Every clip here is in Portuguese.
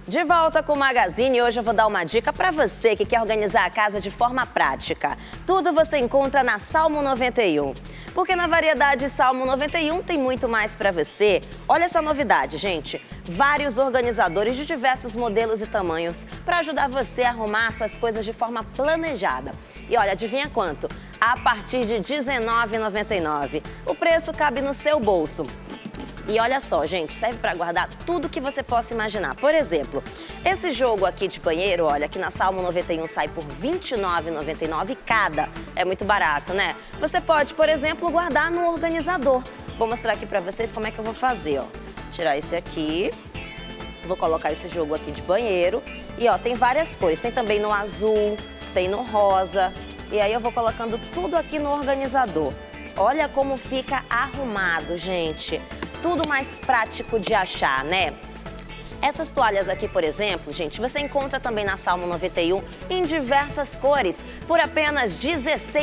De volta com o Magazine, hoje eu vou dar uma dica para você que quer organizar a casa de forma prática. Tudo você encontra na Salmo 91. Porque na variedade Salmo 91 tem muito mais para você. Olha essa novidade, gente. Vários organizadores de diversos modelos e tamanhos para ajudar você a arrumar suas coisas de forma planejada. E olha, adivinha quanto? A partir de R$ 19,99. O preço cabe no seu bolso. E olha só, gente, serve para guardar tudo que você possa imaginar. Por exemplo, esse jogo aqui de banheiro, olha, aqui na Salmo 91 sai por R$ 29,99 cada. É muito barato, né? Você pode, por exemplo, guardar no organizador. Vou mostrar aqui para vocês como é que eu vou fazer, ó. Tirar esse aqui, vou colocar esse jogo aqui de banheiro. E ó, tem várias cores, tem também no azul, tem no rosa. E aí eu vou colocando tudo aqui no organizador. Olha como fica arrumado, gente. Tudo mais prático de achar, né? Essas toalhas aqui, por exemplo, gente, você encontra também na Salmo 91 em diversas cores, por apenas R$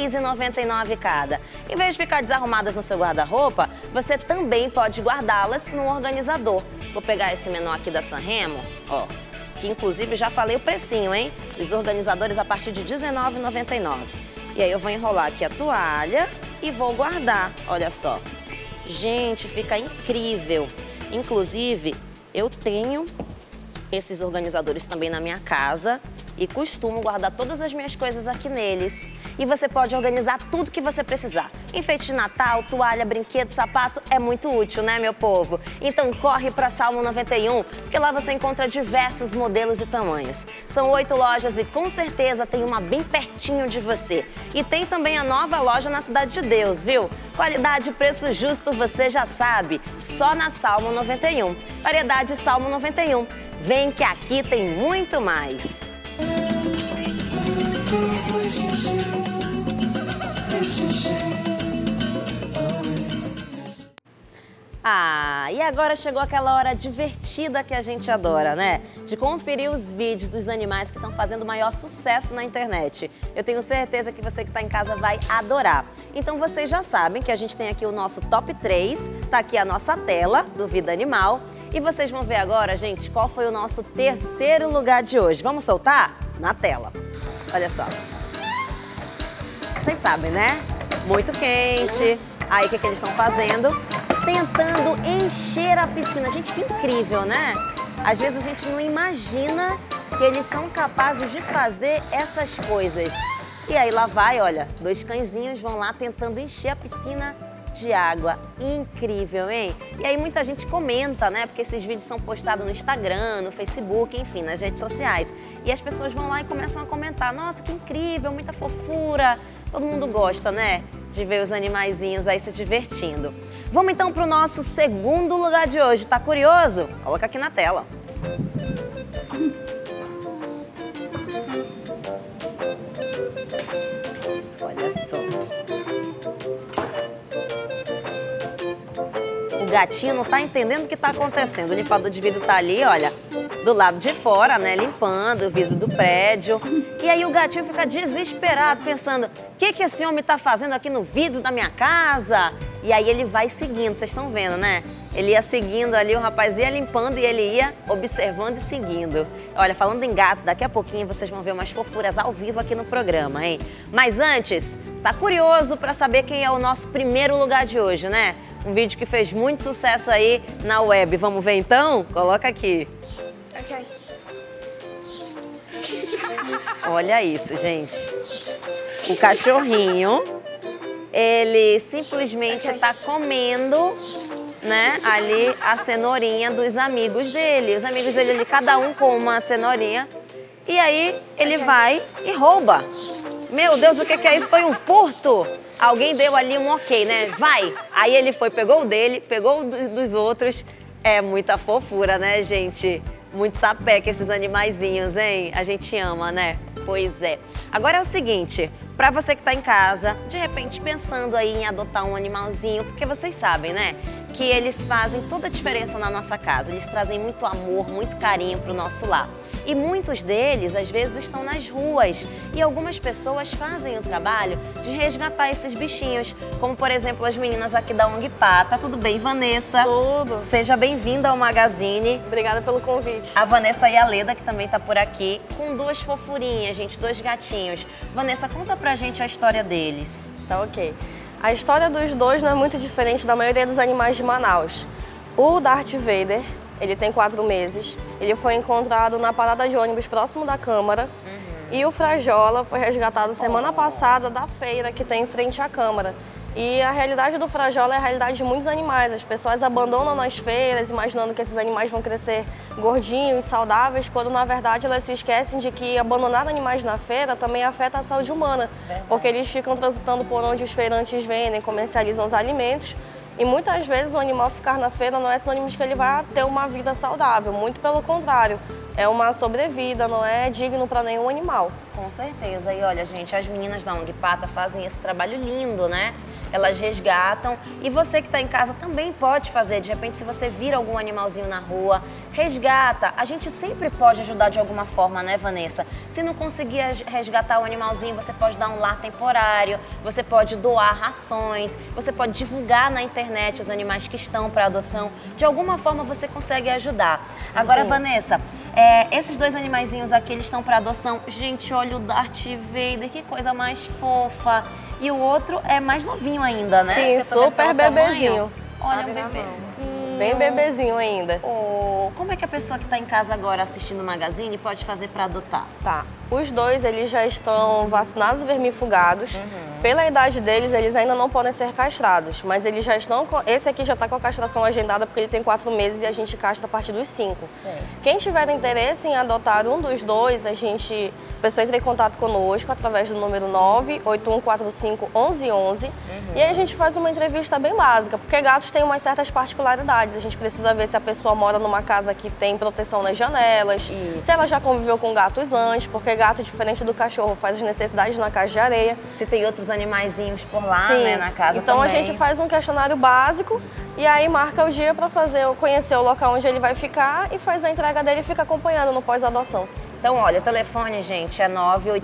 16,99 cada. Em vez de ficar desarrumadas no seu guarda-roupa, você também pode guardá-las no organizador. Vou pegar esse menor aqui da Sanremo, ó, que inclusive já falei o precinho, hein? Os organizadores a partir de R$ 19,99. E aí eu vou enrolar aqui a toalha e vou guardar, olha só. Gente, fica incrível. Inclusive, eu tenho esses organizadores também na minha casa e costumo guardar todas as minhas coisas aqui neles. E você pode organizar tudo que você precisar. Enfeite de Natal, toalha, brinquedo, sapato, é muito útil, né, meu povo? Então corre para Salmo 91, porque lá você encontra diversos modelos e tamanhos. São 8 lojas e com certeza tem uma bem pertinho de você. E tem também a nova loja na Cidade de Deus, viu? Qualidade e preço justo, você já sabe, só na Salmo 91. Variedade Salmo 91. Vem que aqui tem muito mais. E agora chegou aquela hora divertida que a gente adora, né? De conferir os vídeos dos animais que estão fazendo o maior sucesso na internet. Eu tenho certeza que você que está em casa vai adorar. Então vocês já sabem que a gente tem aqui o nosso top 3, tá aqui a nossa tela do Vida Animal. E vocês vão ver agora, gente, qual foi o nosso terceiro lugar de hoje. Vamos soltar? Na tela. Olha só. Vocês sabem, né? Muito quente. Aí o que eles estão fazendo? Tentando encher a piscina. Gente, que incrível, né? Às vezes a gente não imagina que eles são capazes de fazer essas coisas. E aí lá vai, olha, 2 cãezinhos vão lá tentando encher a piscina de água. Incrível, hein? E aí muita gente comenta, né? Porque esses vídeos são postados no Instagram, no Facebook, enfim, nas redes sociais. E as pessoas vão lá e começam a comentar. Nossa, que incrível, muita fofura. Todo mundo gosta, né? De ver os animaizinhos aí se divertindo. Vamos então para o nosso segundo lugar de hoje. Tá curioso? Coloca aqui na tela. Olha só. O gatinho não tá entendendo o que tá acontecendo. O limpador de vidro tá ali, olha, do lado de fora, né, limpando o vidro do prédio. E aí o gatinho fica desesperado, pensando, o que esse homem tá fazendo aqui no vidro da minha casa? E aí ele vai seguindo, vocês estão vendo, né? Ele ia seguindo ali, o rapaz ia limpando e ele ia observando e seguindo. Olha, falando em gato, daqui a pouquinho vocês vão ver umas fofuras ao vivo aqui no programa, hein? Mas antes, tá curioso para saber quem é o nosso primeiro lugar de hoje, né? Um vídeo que fez muito sucesso aí na web. Vamos ver então? Coloca aqui. Ok. Olha isso, gente. O cachorrinho, ele simplesmente está comendo, né, ali a cenourinha dos amigos dele. Os amigos dele ali, cada um com uma cenourinha. E aí ele vai e rouba. Meu Deus, o que é isso? Foi um furto? Alguém deu ali um ok, né? Vai! Aí ele foi, pegou o dele, pegou o dos outros. É muita fofura, né, gente? Muito sapeca esses animaizinhos, hein? A gente ama, né? Pois é. Agora é o seguinte, pra você que tá em casa, de repente pensando aí em adotar um animalzinho, porque vocês sabem, né? Que eles fazem toda a diferença na nossa casa. Eles trazem muito amor, muito carinho pro nosso lar. E muitos deles, às vezes, estão nas ruas. E algumas pessoas fazem o trabalho de resgatar esses bichinhos. Como, por exemplo, as meninas aqui da ONG Pata. Tudo bem, Vanessa? Tudo. Seja bem-vinda ao Magazine. Obrigada pelo convite. A Vanessa e a Leda, que também tá por aqui, com duas fofurinhas, gente, dois gatinhos. Vanessa, conta pra gente a história deles. Tá ok. A história dos dois não é muito diferente da maioria dos animais de Manaus. O Darth Vader, ele tem 4 meses, ele foi encontrado na parada de ônibus próximo da Câmara. E o Frajola foi resgatado semana passada da feira que tem em frente à Câmara. E a realidade do Frajola é a realidade de muitos animais. As pessoas abandonam nas feiras, imaginando que esses animais vão crescer gordinhos, saudáveis, quando na verdade elas se esquecem de que abandonar animais na feira também afeta a saúde humana. Porque eles ficam transitando por onde os feirantes vendem, comercializam os alimentos. E muitas vezes o animal ficar na feira não é sinônimo de que ele vai ter uma vida saudável, muito pelo contrário. É uma sobrevida, não é digno para nenhum animal. Com certeza. E olha, gente, as meninas da ONG Pata fazem esse trabalho lindo, né? Elas resgatam e você que está em casa também pode fazer. De repente, se você vira algum animalzinho na rua, resgata. A gente sempre pode ajudar de alguma forma, né, Vanessa? Se não conseguir resgatar o animalzinho, você pode dar um lar temporário, você pode doar rações, você pode divulgar na internet os animais que estão para adoção. De alguma forma, você consegue ajudar. Agora, sim, Vanessa, esses dois animaizinhos aqui, eles estão para adoção. Gente, olha o Darth Vader, que coisa mais fofa. E o outro é mais novinho ainda, né? Sim, super bebezinho. Olha, um bebezinho. Bem bebezinho ainda. Oh, como é que a pessoa que está em casa agora assistindo o Magazine pode fazer para adotar? Tá. Os dois, eles já estão vacinados e vermifugados. Pela idade deles, eles ainda não podem ser castrados, mas eles já estão... Esse aqui já está com a castração agendada porque ele tem 4 meses e a gente castra a partir dos 5. Certo. Quem tiver interesse em adotar um dos dois, a pessoa entra em contato conosco através do número 981451111 e aí a gente faz uma entrevista bem básica, porque gatos têm umas certas particularidades. A gente precisa ver se a pessoa mora numa casa que tem proteção nas janelas, se ela já conviveu com gatos antes, porque gato, diferente do cachorro, faz as necessidades na caixa de areia. Se tem outros animaizinhos por lá, sim, né, na casa então também. A gente faz um questionário básico e aí marca o dia para conhecer o local onde ele vai ficar e faz a entrega dele e fica acompanhando no pós-adoção. Então, olha, o telefone, gente, é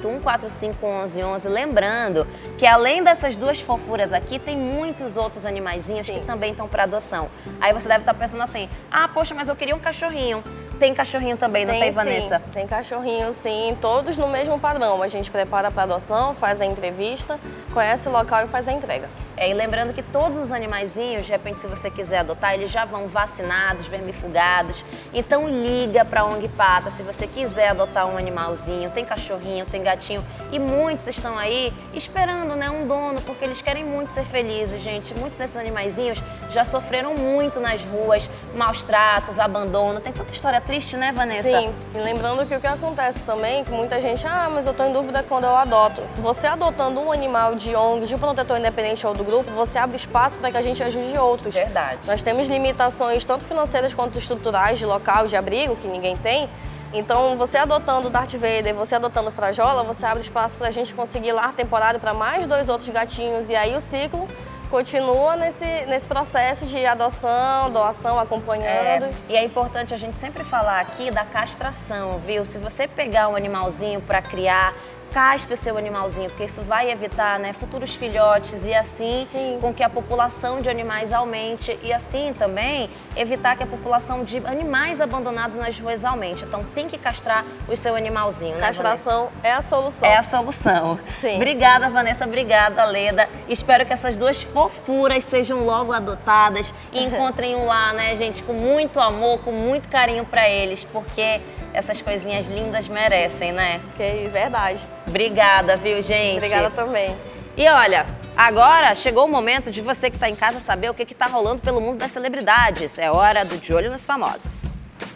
981451111. Lembrando que além dessas duas fofuras aqui, tem muitos outros animaizinhos que também estão para adoção. Aí você deve estar pensando assim, ah, poxa, mas eu queria um cachorrinho. Tem cachorrinho também, não tem, Vanessa? Sim, tem cachorrinho, sim, todos no mesmo padrão. A gente prepara para adoção, faz a entrevista, conhece o local e faz a entrega. E lembrando que todos os animaizinhos, de repente, se você quiser adotar, eles já vão vacinados, vermifugados. Então liga para a ONG Pata se você quiser adotar um animalzinho. Tem cachorrinho, tem gatinho e muitos estão aí esperando, né, um dono, porque eles querem muito ser felizes, gente. Muitos desses animaizinhos já sofreram muito nas ruas, maus tratos, abandono. Tem tanta história triste, né, Vanessa? Sim, e lembrando que o que acontece também, que muita gente, mas eu tô em dúvida quando eu adoto. Você adotando um animal de ONG, de protetor independente ou do grupo, você abre espaço para que a gente ajude outros. Verdade. Nós temos limitações tanto financeiras quanto estruturais de local, de abrigo, que ninguém tem. Então, você adotando o Darth Vader, você adotando o Frajola, você abre espaço para a gente conseguir lar temporário para mais 2 outros gatinhos. E aí o ciclo continua nesse processo de adoção, doação, acompanhando. E é importante a gente sempre falar aqui da castração, viu? Se você pegar um animalzinho para criar, castre o seu animalzinho, porque isso vai evitar, né, futuros filhotes e assim com que a população de animais aumente e assim também evitar que a população de animais abandonados nas ruas aumente. Então tem que castrar o seu animalzinho, né, castração Vanessa? É a solução. É a solução. Sim. Obrigada, Vanessa. Obrigada, Leda. Espero que essas duas fofuras sejam logo adotadas e encontrem um lar, né, gente, com muito amor, com muito carinho para eles, porque essas coisinhas lindas merecem, né? Que verdade. Obrigada, viu, gente? Obrigada também. E olha, agora chegou o momento de você que está em casa saber o que está rolando pelo mundo das celebridades. É hora do De Olho nos Famosos.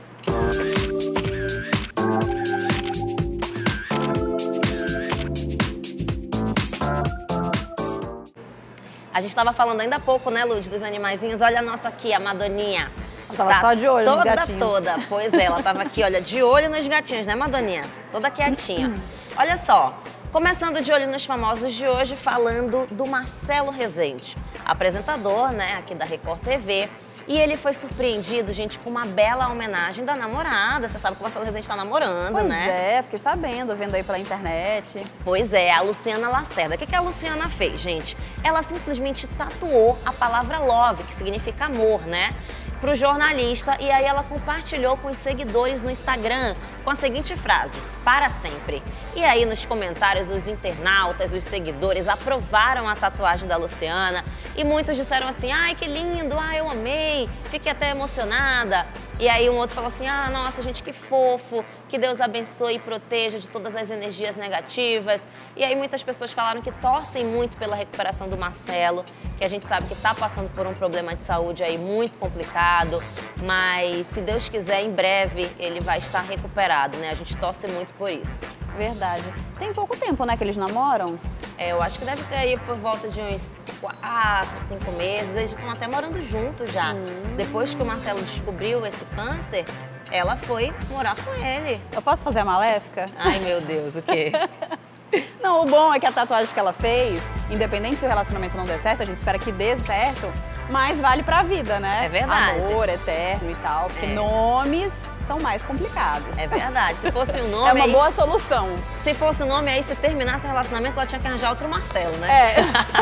A gente estava falando ainda há pouco, né, Lud, dos animaizinhos. Olha a nossa aqui, a Madoninha. Eu tava só de olho nos gatinhos. Toda. Pois é, ela tava aqui, olha, de olho nos gatinhos, né, Madoninha? Toda quietinha. Olha só, começando de olho nos famosos de hoje, falando do Marcelo Rezende, apresentador, né, aqui da Record TV. E ele foi surpreendido, gente, com uma bela homenagem da namorada. Você sabe que o Marcelo Rezende está namorando, pois né? Pois é, fiquei sabendo, vendo aí pela internet. Pois é, a Luciana Lacerda. O que a Luciana fez, gente? Ela simplesmente tatuou a palavra love, que significa amor, né? Pro jornalista, e aí ela compartilhou com os seguidores no Instagram com a seguinte frase: para sempre. E aí nos comentários os internautas, os seguidores aprovaram a tatuagem da Luciana e muitos disseram assim: ai, que lindo, ai, eu amei, fiquei até emocionada. E aí um outro falou assim: ah, nossa, gente, que fofo, que Deus abençoe e proteja de todas as energias negativas. E aí muitas pessoas falaram que torcem muito pela recuperação do Marcelo, que a gente sabe que está passando por um problema de saúde aí muito complicado, mas se Deus quiser, em breve ele vai estar recuperado, né? A gente torce muito por isso. Verdade. Tem pouco tempo, né, que eles namoram? É, eu acho que deve ter aí por volta de uns 4, 5 meses. Eles estão até morando juntos já. Depois que o Marcelo descobriu esse câncer, ela foi morar com ele. Eu posso fazer a maléfica? Ai, meu Deus, o quê? Não, o bom é que a tatuagem que ela fez, independente se o relacionamento não der certo, a gente espera que dê certo, mas vale pra vida, né? É verdade. Amor eterno e tal, porque nomes são mais complicados. É verdade. Se fosse um nome... É uma boa solução. Se fosse um nome aí, se terminasse o relacionamento, ela tinha que arranjar outro Marcelo, né? É.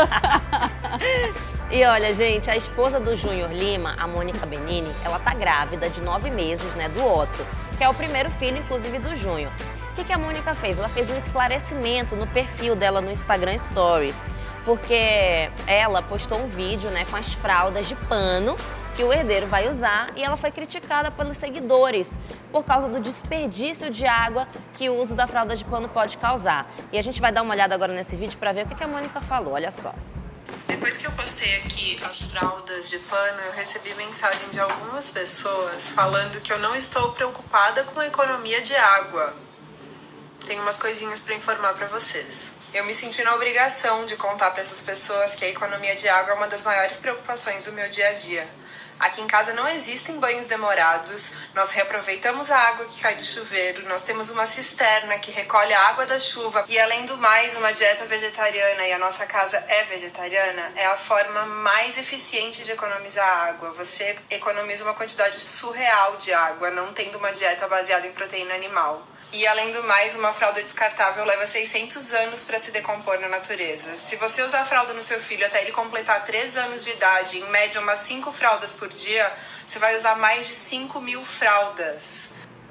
E olha, gente, a esposa do Júnior Lima, a Mônica Benini, ela tá grávida de 9 meses, né, do Otto, que é o primeiro filho, inclusive, do Júnior. O que a Mônica fez? Ela fez um esclarecimento no perfil dela no Instagram Stories, porque ela postou um vídeo, né, com as fraldas de pano que o herdeiro vai usar, e ela foi criticada pelos seguidores por causa do desperdício de água que o uso da fralda de pano pode causar. E a gente vai dar uma olhada agora nesse vídeo para ver o que a Mônica falou, olha só. Depois que eu postei aqui as fraldas de pano, eu recebi mensagem de algumas pessoas falando que eu não estou preocupada com a economia de água. Tenho umas coisinhas para informar para vocês. Eu me senti na obrigação de contar para essas pessoas que a economia de água é uma das maiores preocupações do meu dia a dia. Aqui em casa não existem banhos demorados, nós reaproveitamos a água que cai do chuveiro, nós temos uma cisterna que recolhe a água da chuva e, além do mais, uma dieta vegetariana, e a nossa casa é vegetariana, é a forma mais eficiente de economizar água. Você economiza uma quantidade surreal de água, não tendo uma dieta baseada em proteína animal. E, além do mais, uma fralda descartável leva 600 anos para se decompor na natureza. Se você usar a fralda no seu filho até ele completar 3 anos de idade, em média umas 5 fraldas por dia, você vai usar mais de 5.000 fraldas.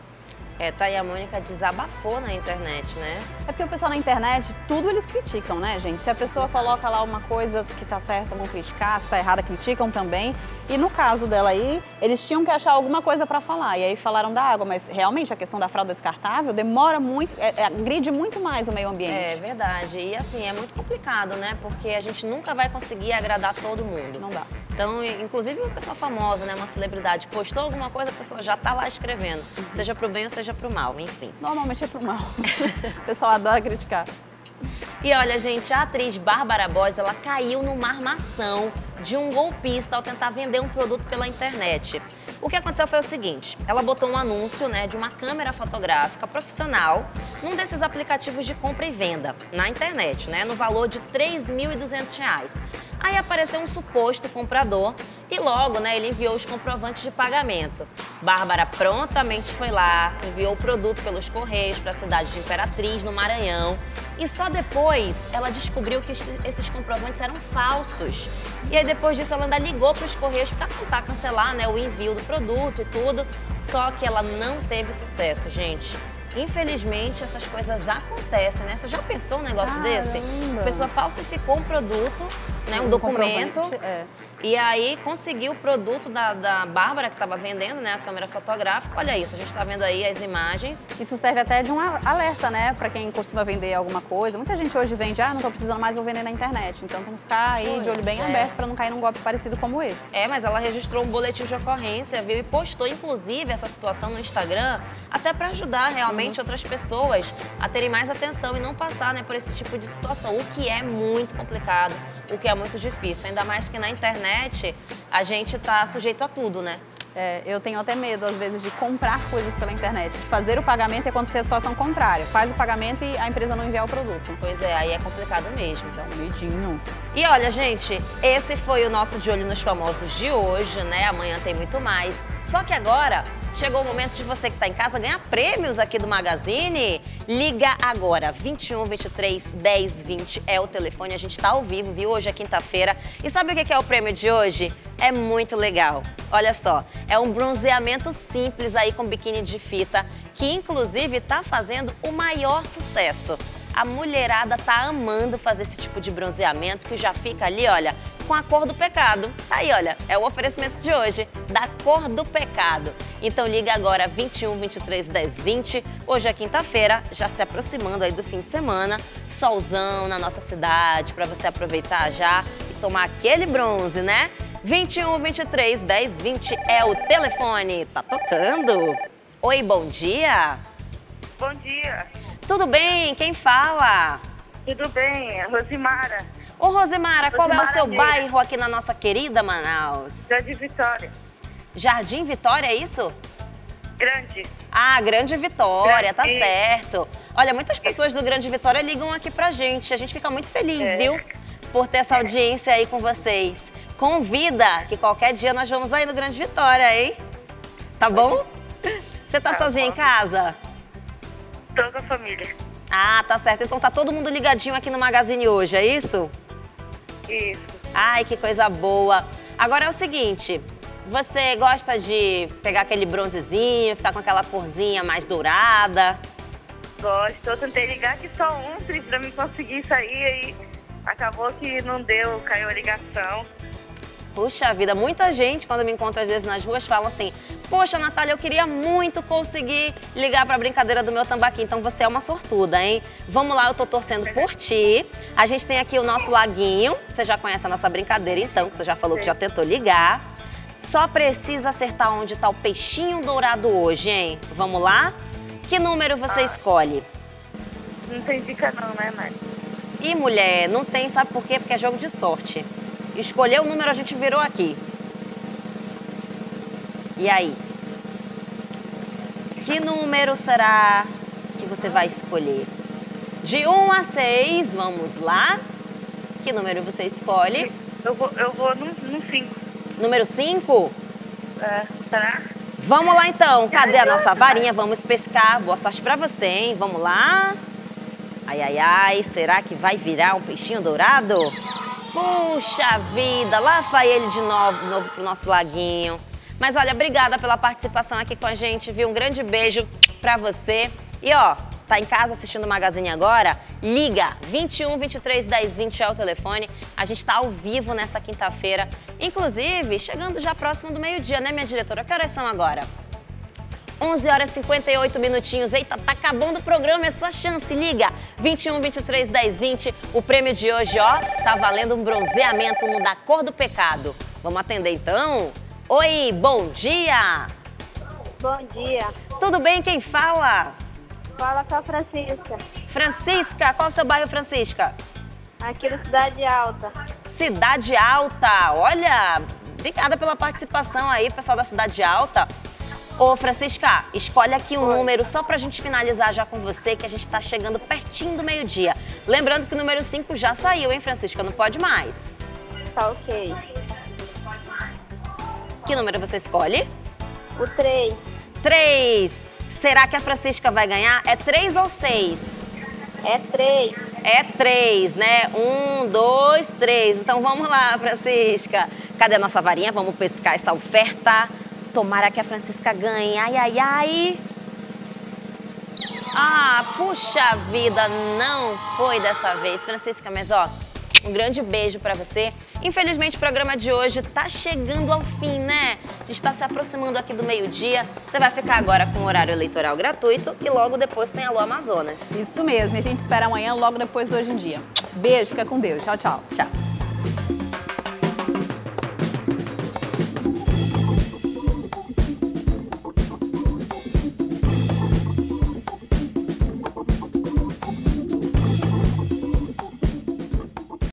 Tá aí, a Mônica desabafou na internet, né? É porque o pessoal na internet, tudo eles criticam, né, gente? Se a pessoa coloca lá uma coisa que tá certa, vão criticar, se tá errada, criticam também. E no caso dela aí, eles tinham que achar alguma coisa pra falar. E aí falaram da água, mas realmente a questão da fralda descartável demora muito, agride muito mais o meio ambiente. É verdade. E assim, é muito complicado, né? Porque a gente nunca vai conseguir agradar todo mundo. Não dá. Então, inclusive uma pessoa famosa, né, uma celebridade, postou alguma coisa, a pessoa já tá lá escrevendo. Seja pro bem ou seja pro mal, enfim. Normalmente é pro mal. O pessoal adora criticar. E olha, gente, a atriz Bárbara Borges, ela caiu numa armação de um golpista ao tentar vender um produto pela internet. O que aconteceu foi o seguinte: ela botou um anúncio, né, de uma câmera fotográfica profissional num desses aplicativos de compra e venda na internet, né, no valor de R$ 3.200. Aí apareceu um suposto comprador e logo, né, ele enviou os comprovantes de pagamento. Bárbara prontamente foi lá, enviou o produto pelos correios para a cidade de Imperatriz, no Maranhão, e só depois ela descobriu que esses comprovantes eram falsos. E aí depois disso ela ainda ligou para os correios para tentar cancelar, né, o envio do produto e tudo, só que ela não teve sucesso, gente. Infelizmente, essas coisas acontecem, né? Você já pensou um negócio desse? A pessoa falsificou um produto, né, um documento, e aí conseguiu o produto da Bárbara, que estava vendendo, né, a câmera fotográfica. Olha isso, a gente está vendo aí as imagens. Isso serve até de um alerta, né, para quem costuma vender alguma coisa. Muita gente hoje vende, não estou precisando mais, vou vender na internet. Então tem que ficar aí de olho bem aberto para não cair num golpe parecido como esse. Mas ela registrou um boletim de ocorrência, viu, e postou, inclusive, essa situação no Instagram, até para ajudar realmente outras pessoas a terem mais atenção e não passar, né, por esse tipo de situação, o que é muito complicado, o que é muito difícil, ainda mais que na internet a gente tá sujeito a tudo, né? Eu tenho até medo, às vezes, de comprar coisas pela internet, de fazer o pagamento e acontecer a situação contrária. Faz o pagamento e a empresa não enviar o produto. Pois é, aí é complicado mesmo. Dá um medinho. E olha, gente, esse foi o nosso De Olho nos Famosos de hoje, né? Amanhã tem muito mais. Só que agora chegou o momento de você que está em casa ganhar prêmios aqui do Magazine. Liga agora, 21 23 10 20 é o telefone. A gente está ao vivo, viu? Hoje é quinta-feira. E sabe o que é o prêmio de hoje? É muito legal. Olha só, é um bronzeamento simples aí com biquíni de fita, que inclusive está fazendo o maior sucesso. A mulherada tá amando fazer esse tipo de bronzeamento que já fica ali, olha, com a cor do pecado. Tá aí, olha, é o oferecimento de hoje, da cor do pecado. Então liga agora, 21 23 10 20. Hoje é quinta-feira, já se aproximando aí do fim de semana. Solzão na nossa cidade, para você aproveitar já e tomar aquele bronze, né? 21 23 10 20 é o telefone. Tá tocando. Oi, bom dia. Bom dia. Tudo bem? Quem fala? Tudo bem, Rosimara. Ô, Rosimara, qual é o seu Rosimara bairro aqui na nossa querida Manaus? Jardim Vitória. Jardim Vitória, é isso? Grande. Ah, Grande Vitória, tá Grande. certo. Olha, muitas pessoas do Grande Vitória ligam aqui pra gente. A gente fica muito feliz, viu? Por ter essa audiência aí com vocês. Convida, que qualquer dia nós vamos aí no Grande Vitória, hein? Tá bom? Você tá sozinha em casa? Tô com a família. Ah, tá certo. Então tá todo mundo ligadinho aqui no Magazine hoje, é isso? Isso. Ai, que coisa boa. Agora é o seguinte, você gosta de pegar aquele bronzezinho, ficar com aquela corzinha mais dourada? Gosto. Eu tentei ligar aqui só ontem pra mim conseguir sair e acabou que não deu, caiu a ligação. Puxa vida, muita gente, quando me encontra às vezes nas ruas, fala assim: poxa, Natália, eu queria muito conseguir ligar pra brincadeira do meu tambaqui. Então você é uma sortuda, hein? Vamos lá, eu tô torcendo por ti. A gente tem aqui o nosso laguinho. Você já conhece a nossa brincadeira, então, que você já falou que já tentou ligar. Só precisa acertar onde tá o peixinho dourado hoje, hein? Vamos lá? Que número você escolhe? Não tem dica não, né, Mari? Ih, mulher, não tem, sabe por quê? Porque é jogo de sorte. Escolheu o número, a gente virou aqui. E aí? Que número será que você vai escolher? De 1 a 6, vamos lá. Que número você escolhe? Eu vou no 5. Número 5? Será? Vamos lá então. Cadê a nossa varinha? Vamos pescar. Boa sorte pra você, hein? Vamos lá. Ai, ai, ai. Será que vai virar um peixinho dourado? Puxa vida, lá vai ele de novo pro nosso laguinho. Mas olha, obrigada pela participação aqui com a gente, viu? Um grande beijo pra você. E ó, tá em casa assistindo o Magazine agora? Liga, 21 23 10 20 é o telefone. A gente tá ao vivo nessa quinta-feira. Inclusive, chegando já próximo do meio-dia, né, minha diretora? Que horas são agora? 11 horas e 58 minutinhos. Eita, tá acabando o programa, é sua chance. Liga, 21 23 10 20. O prêmio de hoje, ó, tá valendo um bronzeamento no da cor do pecado. Vamos atender então? Oi, bom dia. Bom dia. Tudo bem? Quem fala? Fala com a Francisca, Francisca, qual é o seu bairro, Francisca? aqui da Cidade Alta. Cidade Alta. Olha, obrigada pela participação aí, pessoal da Cidade Alta. Ô, Francisca, escolhe aqui um número só pra gente finalizar já com você, que a gente tá chegando pertinho do meio-dia. Lembrando que o número 5 já saiu, hein, Francisca? Não pode mais. Tá ok. Que número você escolhe? O 3. 3. Será que a Francisca vai ganhar? É 3 ou 6? É 3. É 3, né? 1, 2, 3. Então vamos lá, Francisca. Cadê a nossa varinha? Vamos pescar essa oferta. Tomara que a Francisca ganhe. Ai, ai, ai. Ah, puxa vida, não foi dessa vez, Francisca. Mas ó, um grande beijo pra você. Infelizmente, o programa de hoje tá chegando ao fim, né? A gente tá se aproximando aqui do meio-dia. Você vai ficar agora com o horário eleitoral gratuito e logo depois tem Alô Amazonas. Isso mesmo, e a gente espera amanhã, logo depois do Hoje em Dia. Beijo, fica com Deus. Tchau, tchau. Tchau.